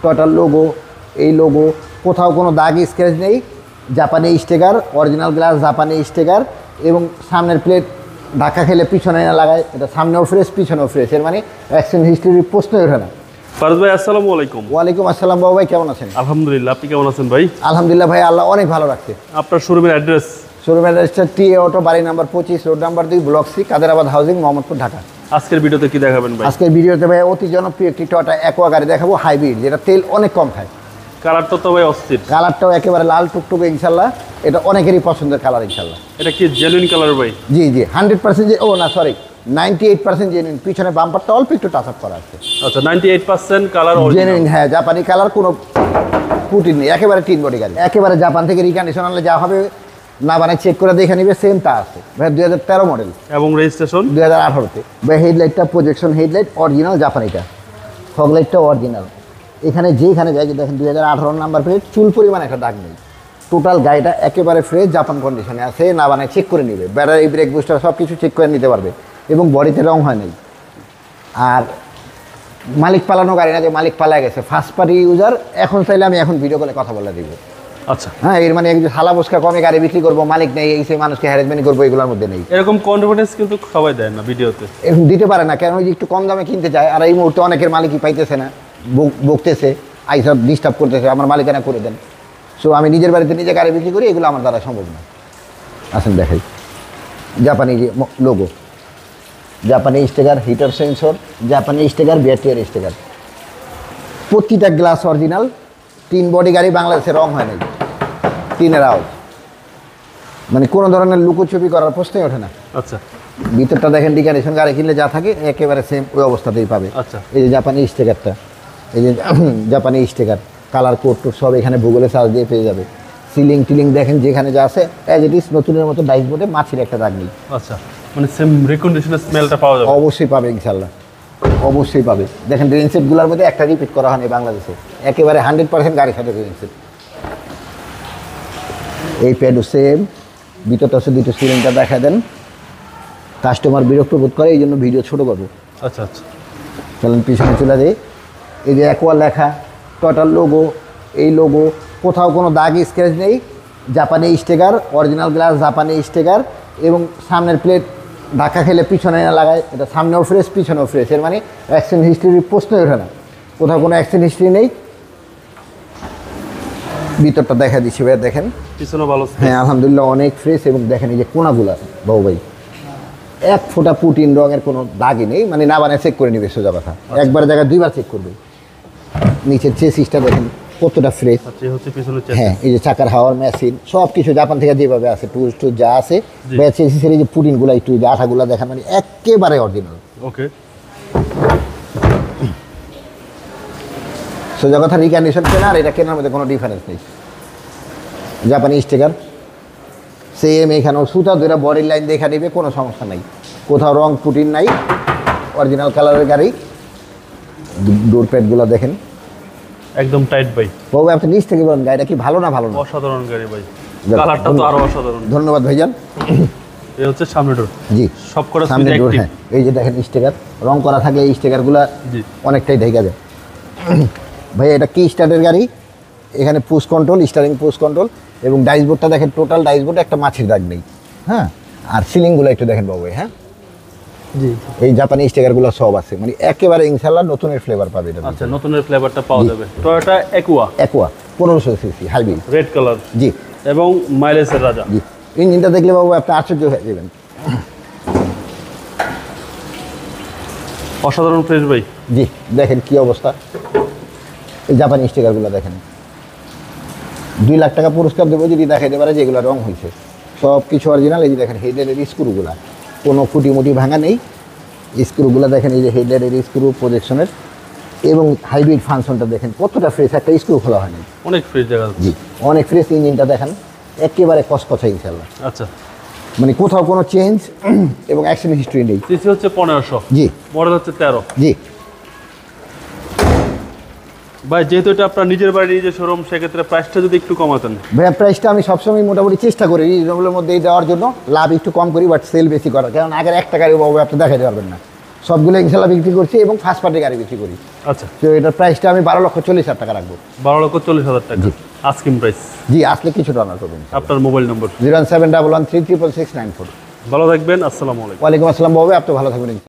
Total logo, এই logo, কোথাও কোনো দাগ স্ক্র্যাচ নেই, জাপানি স্টিকার, অরিজিনাল গ্লাস জাপানি স্টিকার এবং সামনের প্লেট ধাক্কা খেলে পিছনে না লাগায়, এটা সামনেও ফ্রেশ পিছনেও ফ্রেশ, এর মানে অ্যাক্সিডেন্ট হিস্ট্রির প্রশ্নই ওঠে না। ফারুক ভাই আসসালামু আলাইকুম। ওয়ালাইকুম আসসালাম বাবু ভাই, কেমন আছেন? আলহামদুলিল্লাহ, আপনি কেমন আছেন ভাই? আলহামদুলিল্লাহ ভাই, আল্লাহ অনেক ভালো রাখছে। আপনার শোরুমের অ্যাড্রেস? শোরুমের অ্যাড্রেসটা টিএ অটো, বাড়ি number 25, road number 2, block C, Kaderabad housing, Mohammadpur, Dhaka. আজকের ভিডিওতে কি দেখাবেন ভাই? আজকের ভিডিওতে ভাই অতি জনপ্রিয় একটি টয়োটা অ্যাকোয়া গাড়ি দেখাবো, হাইব্রিড, যেটা তেল অনেক কম খায়। কালারটা তো ভাই অস্থির, কালারটাও একেবারে লাল টুকটুকে ইনশাল্লাহ, এটা অনেকেরই পছন্দের কালার ইনশাল্লাহ। এটা কি জেনুইন কালার ভাই? জি জি 100% ও না সরি 98% জেনুইন, পিছনে বাম্পারটা অল্প একটু টাচ আপ করা আছে। আচ্ছা 98% কালার জেনুইন, হ্যাঁ জাপানি কালার, কোনো পুটিন নেই, একেবারে টিন বডি গাড়ি, একেবারে জাপান থেকে রিকন্ডিশন আনলে যা হবে না বানায় চেক করে দেখে নিবে, সেম তা আছে ভাই। 2013 মডেল এবং রেজিস্ট্রেশন 2018-তে ভাই। হেডলাইটটা প্রজেকশন হেডলাইট অরিজিনাল জাপানিটা, ফগলাইটটা অরিজিনাল। এখানে যেখানে যায় দেখেন 2018 নাম্বার প্লেট, চুল পরিমাণ একটা দাগ নেই। টোটাল গাড়িটা একেবারে ফ্রেশ জাপান কন্ডিশনে আছে, না বানায় চেক করে নিবে, ব্যাটারি ব্রেক বুস্টার সব কিছু চেক করে নিতে পারবে এবং বডিতে রং হয় নাই। আর মালিক পালানো গাড়ি না যে মালিক পালায় গেছে, ফার্স্ট পার্টি ইউজার, এখন চাইলে আমি এখন ভিডিও কলে কথা বলে দিব। আচ্ছা হ্যাঁ, এর মানে একটু হালা বসকা কমে গাড়ি বিক্রি করবো, মালিক নেই এই সেই মানুষকে হ্যারাসমেন্ট করবো, এগুলোর মধ্যে নেই। এরকম কনফিডেন্স কিন্তু সবাই দেয় না ভিডিওতে, এখন দিতে পারে না, কেন একটু কম দামে কিনতে চায়, আর এই মুহূর্তে অনেকের মালিকই পাইতেছে না, বকতেছে, আইসব ডিস্টার্ব করতেছে, আমার মালিকানা করে দেন। সো আমি নিজের বাড়িতে নিজে গাড়ি বিক্রি করি, এগুলো আমার দ্বারা সম্ভব না। আসেন দেখাই, জাপানি যে লোগো, জাপানি স্টিকার, হিটার সেন্সর, জাপানি স্টিকার, ব্যাটারিয়ার স্টিকার, প্রতিটা গ্লাস অরিজিনাল। তিন বডি গাড়ি, বাংলাদেশে রং হয় নাই, তিনের আওয়াজ, মানে কোনো ধরনের লুকোছবি করার প্রশ্নই ওঠে না। আচ্ছা ভিতরটা দেখেন, ডিকানেশন গাড়ি কিনলে যা থাকে একেবারে সেম ওই অবস্থাতেই পাবে। আচ্ছা এই যে জাপানি স্টিকারটা, এই যে জাপানি স্টিকার, কালার কোড টোড সব এখানে ভূগোলে সার্চ দিয়ে পেয়ে যাবে। সিলিং টিলিং দেখেন যেখানে যা আছে অ্যাজ ইট ইজ নতুনের মতো, ডাইস বোর্ডে মাছির একটা দাগ নেই। আচ্ছা, মানে সেম রিকন্ডিশনের স্মেলটা পাওয়া যাবে? অবশ্যই পাবে ইনশাল্লাহ, অবশ্যই পাবে। দেখেন রেঞ্জসেটগুলোর মধ্যে একটা রিপিট করা হয়নি বাংলাদেশে, একেবারে 100% গাড়ির সাথে রেঞ্জসেট। এই প্যাডও সেম, ভিতরটা হচ্ছে দুটো সিলিংটা দেখা দেন, কাস্টমার বিরক্ত বোধ করে, এই জন্য ভিডিও ছোটো করবো। আচ্ছা আচ্ছা, চলেন পিছনে চলে যাই। এই যে অ্যাকোয়া লেখা, টোটাল লোগো, এই লোগো, কোথাও কোনো দাগ স্ক্র্যাচ নেই, জাপানি স্টিকার, অরিজিনাল গ্লাস জাপানি স্টিকার এবং সামনের প্লেট ধাক্কা খেলে পিছনে না লাগায়, এটা সামনেও ফ্রেশ পিছনেও ফ্রেশ, এর মানে অ্যাক্সিডেন্ট হিস্ট্রির প্রশ্নই ওঠে না, কোথাও কোনো অ্যাক্সিডেন্ট হিস্ট্রি নেই। ভিতরটা দেখা দিচ্ছি ভাই, দেখেন পিছনে ভালো, হ্যাঁ আলহামদুলিল্লাহ অনেক ফ্রেশ। এবং দেখেন এই যে কোনাগুলা বাবু ভাই, এক ফোঁটা পুটিন রঙের কোনো দাগই নেই, মানে না বানায় চেক করে নিবে সোজা কথা, একবার জায়গায় দুইবার চেক করবে। নিচের চেসিসটা দেখেন কতটা ফ্রেশ। হ্যাঁ, এই যে চাকার হাওয়ার মেশিন সব কিছু জাপান থেকে যেভাবে আছে, টুলস টুল যা আছে, চেসিসের এই যে পুটিনগুলো একটু যে আঠাগুলো দেখেন, মানে একেবারে অরিজিনাল। ওকে, সোজা কথা রিকন্ডিশন কেনা আর এটা কেনার মধ্যে কোনো ডিফারেন্স নেই। জাপানি স্টিকার সেম, এখানেও সুতা ধরে বডির লাইন দেখা নেবে, কোনো সমস্যা নেই, কোথাও রং পুটিন নাই, অরিজিনাল কালারের গাড়ি। ডোর প্যাডগুলো দেখেন একদম টাইট ভাই। বাবু আপনি নিচ থেকে বলেন গাড়িটা কি ভালো না ভালো না? অসাধারণ গাড়ি ভাই, কালারটা তো আরো অসাধারণ। ধন্যবাদ ভাইজান। এই হচ্ছে সামনে ডোর, জি সব করা সামনে ডোর। হ্যাঁ, এই যে দেখেন স্টিকার রং করা থাকে, এই স্টিকারগুলো অনেকটাই ঢেকে যায়। ভাই এটা কি স্টার্টের গাড়ি, এখানে push control, steering push control এবং ডাইসবোর্ডটা দেখেন, টোটাল ডাইসবোর্ডে একটা মাছির দাগ নেই। হ্যাঁ, আর সিলিংগুলো একটু দেখেন বাবু। হ্যাঁ জি, এই জাপানি স্টিকারগুলো সব আছে, মানে একেবারে ইনশাআল্লাহ নতুনের ফ্লেভার পাবে এটা। আচ্ছা, নতুনের ফ্লেভারটা পাওয়া যাবে। Toyota Aqua, 1500 CC hybrid, red colour, G, এবং মাইলেজের রাজা। জি, ইঞ্জিনটা দেখলে বাবু আপনি আশ্চর্য হয়ে যাবেন, অসাধারণ ফ্রেশ ভাই। জি দেখেন কি অবস্থা, এই জাপানি স্টিকারগুলো দেখেন। 2 লাখ টাকা পুরস্কার দেবো যদি দেখাইতে পারে যেগুলো রং হয়েছে, সব কিছু অরিজিনাল। এই যে দেখেন হেডলাইটের স্ক্রুগুলা, কোনো ফুটিমুটি ভাঙা নেই, স্ক্রুগুলো দেখেন, এই যে হেডলাইটের স্ক্রু প্রজেকশনের, এবং হাইব্রিড ফাংশনটা দেখেন কতটা ফ্রেশ, একটা স্ক্রু খোলা হয়নি, অনেক ফ্রেশ জায়গা। জি অনেক ফ্রেশ। ইঞ্জিনটা দেখেন একেবারে কসকসা ইনশাআল্লাহ। আচ্ছা, মানে কোথাও কোনো চেঞ্জ এবং অ্যাক্সিডেন্ট হিস্ট্রি নেই। সিসি হচ্ছে 1500, জি, মডেল হচ্ছে 13। জি ভাই যেহেতু এটা আপনার নিজের বাড়ি নিজের শোরুম, সেক্ষেত্রে প্রাইসটা যদি একটু কমাতেন। ভাইয়া প্রাইসটা আমি সবসময় মোটামুটি চেষ্টা করি রিজনেবলের মধ্যেই দেওয়ার জন্য, লাভ একটু কম করি, বাট সেল বেশি করার, কারণ আগের একটা গাড়ি বাবু আপনি দেখাতে পারবেন না, সবগুলো ইনশাল্লাহ বিক্রি করছি এবং ফার্স্ট পার্টি গাড়ি বিক্রি করি। আচ্ছা, তো এটার প্রাইসটা আমি 12,40,000 টাকা রাখবো। 12,40,000 টাকা আস্কিং প্রাইস। জি, আসলে কিছুটা অনার করবেন। আপনার মোবাইল নম্বর? 01711366694। ভালো থাকবেন, আসসালামু আলাইকুম। ওয়ালাইকুম আসসালাম বাবু, আপনি ভালো থাকবেন।